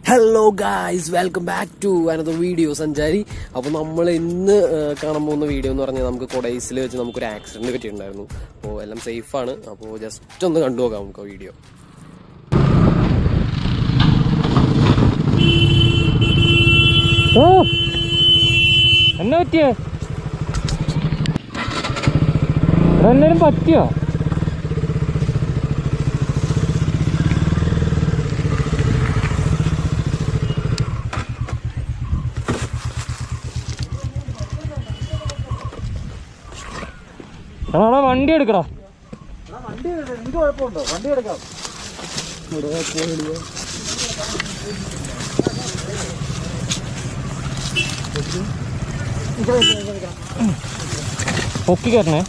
Hello guys, welcome back to another video സഞ്ചാരി. അപ്പോൾ നമ്മൾ ഇന്ന് കാണാൻ പോകുന്ന വീഡിയോ എന്ന് പറഞ്ഞാൽ നമുക്ക് കൊടൈസിൽ വെച്ച് നമുക്കൊരു ആക്സിഡന്റ് പറ്റിയിട്ടുണ്ടായിരുന്നു. അപ്പോൾ എല്ലാം സേഫാണ്. അപ്പോൾ ജസ്റ്റ് ഒന്ന് കണ്ടു നോക്കാം നമുക്ക് വീഡിയോ. എന്നാ പറ്റിയേ? എല്ലാരും പറ്റിയോ? എടാ വണ്ടി എടുക്കടാ. എനിക്ക് കുഴപ്പമുണ്ടോ? വണ്ടി എടുക്കാം. പൊക്കി കയറണേ.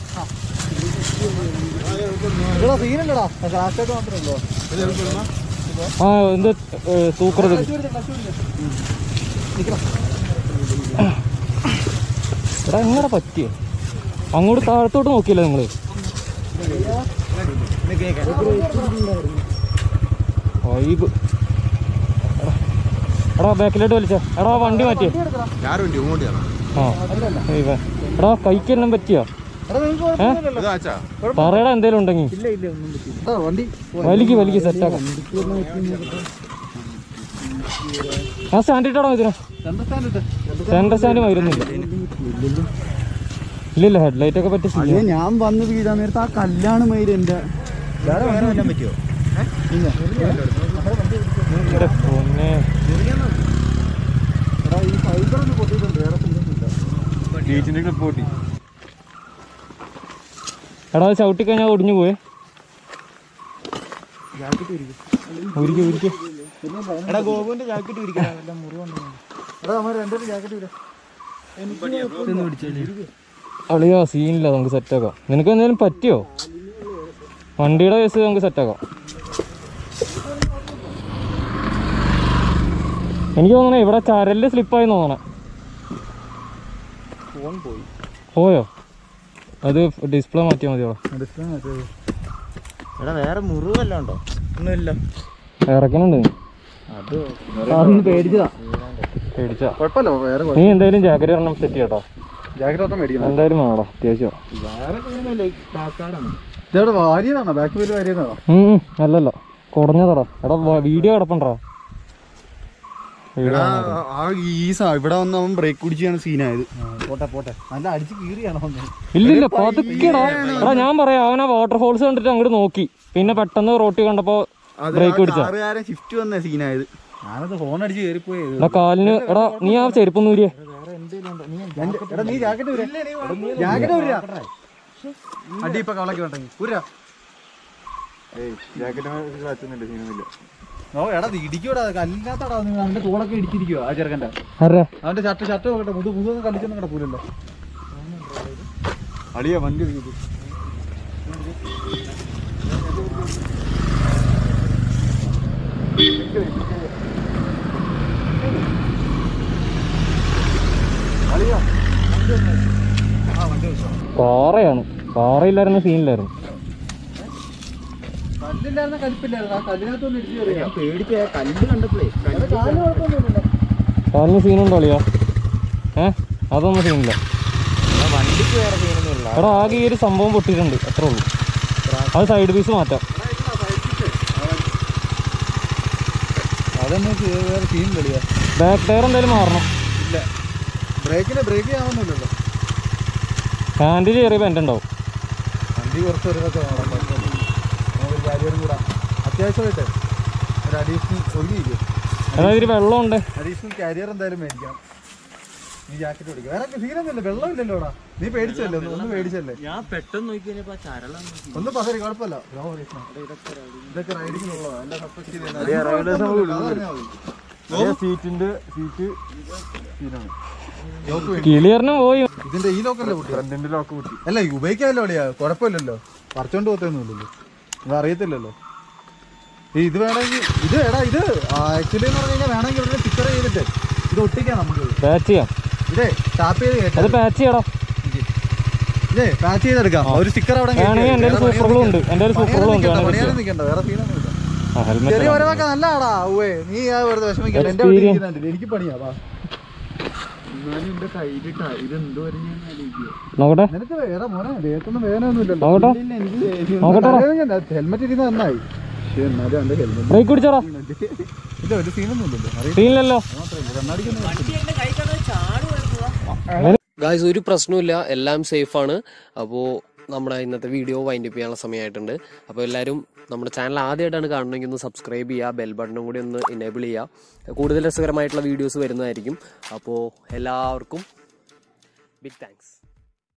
സീനുണ്ടടാ, ലാസ്റ്റായിട്ട് മാത്രമല്ലോ. ആ എന്ത് തൂക്കറത് എടാ എങ്ങനെ പറ്റിയേ? അങ്ങോട്ട് താഴത്തോട്ട് നോക്കിയല്ലേ നിങ്ങള്? വൈബ്. എടാ ബാക്കിലോട്ട് വലിച്ച. എടാ വണ്ടി മാറ്റിയേ. ആ എടാ കൈക്കെല്ലാം പറ്റിയോ? പറയടാ എന്തേലും ഉണ്ടെങ്കിൽ. വലിക്ക് സെറ്റാക്കാം. ആ സ്റ്റാൻഡ് ഇട്ടാടാ ഇതിനാ. സെന്റർ സ്റ്റാൻഡ് വരുന്നില്ല. ഇല്ല ഹെഡ്ലൈറ്റ് ഒക്കെ പറ്റി. ഞാൻ വന്ന് വീഴാൻ നേരത്തെ ആ കല്ലാണ് മയില് എന്റെ പറ്റിയോ? എടാ ചവിട്ടി കഴിഞ്ഞാൽ ഒടിഞ്ഞു പോയേ. ഗോകുവിന്റെ ജാക്കറ്റ് അളിയോ സീനില്ല, നമുക്ക് സെറ്റാക്കാം. നിനക്ക് എന്തെങ്കിലും പറ്റിയോ? വണ്ടിയുടെ കേസ് നമുക്ക് സെറ്റാക്കാം. എനിക്ക് തോന്നണേ ഇവിടെ ചരല് സ്ലിപ്പായി തോന്നണേ. പോയോ? അത് ഡിസ്പ്ലേ മാറ്റിയാൽ മതിയോ? വേറെ മുറിവല്ല ഉണ്ടോ? ഒന്നുമില്ല. ഇറക്കണുണ്ട്. പേടിച്ചാ കുഴപ്പമില്ല. വേറെ നീ എന്തായാലും ജാക്കറ്റ് ഒരെണ്ണം സെറ്റ് ചെയ്യട്ടോ. ജാക്കറ്റ് മേടിക്കണം എന്തായാലും വേണോടാ, അത്യാവശ്യം. ഇതവിടെ വാരിയതാണോ? Back wheel വാരിയതാണോ? അല്ലല്ല, കുറഞ്ഞതടാ. എടാ വീഡിയോ കിടപ്പണ്ടാ. ഇവിടെ വന്ന് അവൻ ബ്രേക്ക് പിടിച്ചാണ് സീനായത്. പോട്ടെ നല്ല അടിച്ച് കീറിയാണോ? ഇല്ല പതുക്കെടാ. എടാ ഞാൻ പറയാം, അവനാ വാട്ടർഫോൾസ് കണ്ടിട്ട് അങ്ങോട്ട് നോക്കി, പിന്നെ പെട്ടെന്ന് റോട്ടി കണ്ടപ്പോ ബ്രേക്ക് പിടിച്ചാ. ഷിഫ്റ്റ് വന്ന സീനായത്. ഞാനത് ഫോൺ അടിച്ച് കയറിപ്പോയത്. എടാ കാലിന്. എടാ നീ ആ ചെരുപ്പ് നൂരിയേ. നീ ജാക്കറ്റ് അടി ഇപ്പൊ കളക്കി വേണ്ടെങ്കിൽ എടാ ഇടിക്കൂടാ, കല്ലിനകത്താടാ. അവന്റെ തോളൊക്കെ ഇടിച്ചിരിക്കുവോ ആ ചെറുക്കന്റെ? അവന്റെ ഷർട്ട് നോക്കട്ടെ. മുതൊന്നും കളിച്ചൊന്നും കിടക്കൂലല്ലോ. അളിയാ വണ്ടി പാറയാണ്. പാറയില്ലായിരുന്ന സീനില്ലായിരുന്നു. കല്ലില്ലായിരുന്ന കലിപ്പില്ലായിരുന്നു. ആ കല്ലിനകത്തൊന്നും ഇടിച്ചു പേടിച്ച കല്ല് കണ്ടപ്പോഴേ കാലിന് സീനുണ്ടോ അളിയാ? അതൊന്നും സീനില്ല. വണ്ടിക്ക് വേറെ സീനൊന്നുമില്ല. എടാ ആകെ ഈ ഒരു സംഭവം പൊട്ടിയിട്ടുണ്ട്, അത്രേ ഉള്ളൂ. അത് സൈഡ് പീസ് മാറ്റാം. അതൊന്നും വേറെ സീൻ കളിയാ. ബാക്ക് ടയർ എന്തായാലും മാറണം. ഇല്ല, ബ്രേക്ക് ചെയ്യാവുന്നില്ലല്ലോ. ഹാൻഡിൽ ചെറിയ പെൻറ്റ് ഉണ്ടാവും. വണ്ടി കുറച്ച് ഒരു കാര്യം കൂടാ അത്യാവശ്യമായിട്ട് ഒരു അഡീഷണൽ ഒഴുകിയിരിക്കും. അതായത് ഒരു വെള്ളമുണ്ട്. അഡീഷണൽ കാരിയർ എന്തായാലും മേടിക്കാം. നീ ജാക്കറ്റ് പിടിക്കും. വേറെ സീനൊന്നുമില്ല. വെള്ളമില്ലല്ലോടാ. നീ പേടിച്ചല്ലേ? ഒന്ന് പേടിച്ചല്ലേ? ഞാൻ പെട്ടെന്ന് നോക്കിയപ്പോ ഒന്ന് പകരി കുഴപ്പമില്ല. ഇതൊക്കെ റൈഡിങ്ങിനുള്ളതാ. സീറ്റ് ക്ലിയറിന് പോയി. ഇതിന്റെ ഈ ലോക്കല്ലേ പൊട്ടി? ഫ്രണ്ടിന്റെ ലോക്ക് പൊട്ടി. അല്ല ഉപയോഗിക്കാമല്ലോ അളിയാ, കുഴപ്പമില്ലല്ലോ. പറിച്ചോണ്ട് പോത്തൊന്നുമില്ലല്ലോ. ഇത് അറിയത്തില്ലല്ലോ. ഇത് വേണമെങ്കിൽ ഇത് ആക്ച്വലി എന്ന് പറഞ്ഞു കഴിഞ്ഞാൽ വേണമെങ്കിൽ ഇവിടെ സ്റ്റിക്കർ ചെയ്തിട്ട് ഇത് ഒട്ടിക്കാം. നമുക്ക് പാച്ച് ചെയ്യാം. ഇതേ ടാപ്പ് ചെയ്ത് അത് പാച്ച് ചെയ്യടാ. ഇതേ പാച്ച് ചെയ്തെടുക്കാം. ഒരു സ്റ്റിക്കർ അവിടെ സൂപ്പർ ഗ്ലൂ ഉണ്ട്. എന്റെ ഒരു സൂപ്പർ ഗ്ലൂ ഉണ്ട്. നിൽക്കണ്ട, വേറെ സീനൊന്നുമില്ല. ചെറിയ വരവൊക്കെ നല്ലതാടാ. നീ വെറുതെ വിഷമിക്കണ്ട, എന്റെ വണ്ടി ഇരിക്കുന്നുണ്ട്, എനിക്ക് പണിയാ. നോക്കട്ടെ, നിനക്ക് വേറെ മോനെ ദേഹത്തൊന്നും വേദനയൊന്നുമില്ലല്ലോ. ഹെൽമെറ്റ് ഇരിക്കുന്ന നന്നായി. പക്ഷെ എന്നാലും എന്റെ ഹെൽമെറ്റ് ബ്രേക്ക് പിടിച്ചോടാ. ഇല്ല, ഒരു സീനൊന്നുമില്ലല്ലോ. സീനില്ലല്ലോ. ഗായ്സ്, ഒരു പ്രശ്നമില്ല, എല്ലാം സേഫാണ്. അപ്പോൾ നമ്മുടെ ഇന്നത്തെ വീഡിയോ വൈൻഡപ്പ് ചെയ്യാനുള്ള സമയമായിട്ടുണ്ട്. അപ്പോൾ എല്ലാവരും നമ്മുടെ ചാനൽ ആദ്യമായിട്ടാണ് കാണണമെങ്കിൽ ഒന്ന് സബ്സ്ക്രൈബ് ചെയ്യുക, ബെൽ ബട്ടണും കൂടി ഒന്ന് എനേബിൾ ചെയ്യുക. കൂടുതൽ രസകരമായിട്ടുള്ള വീഡിയോസ് വരുന്നതായിരിക്കും. അപ്പോൾ എല്ലാവർക്കും ബിഗ് താങ്ക്സ്.